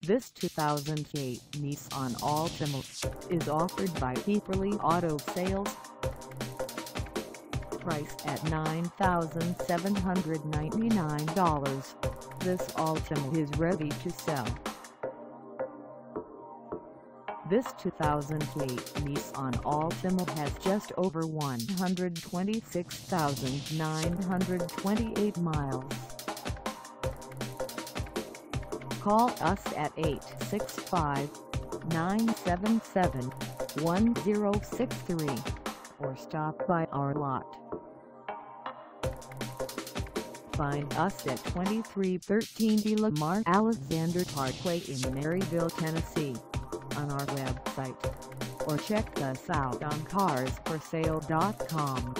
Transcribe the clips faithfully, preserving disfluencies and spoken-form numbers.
This two thousand eight Nissan Altima is offered by Hepperly Auto Sales. Priced at nine thousand seven hundred ninety-nine dollars, this Altima is ready to sell. This two thousand eight Nissan Altima has just over one hundred twenty-six thousand nine hundred twenty-eight miles. Call us at eight six five, nine seven seven, one zero six three or stop by our lot. Find us at twenty-three thirteen Lamar Alexander Parkway in Maryville, Tennessee, on our website, or check us out on cars for sale dot com.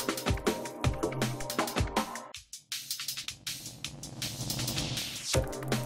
You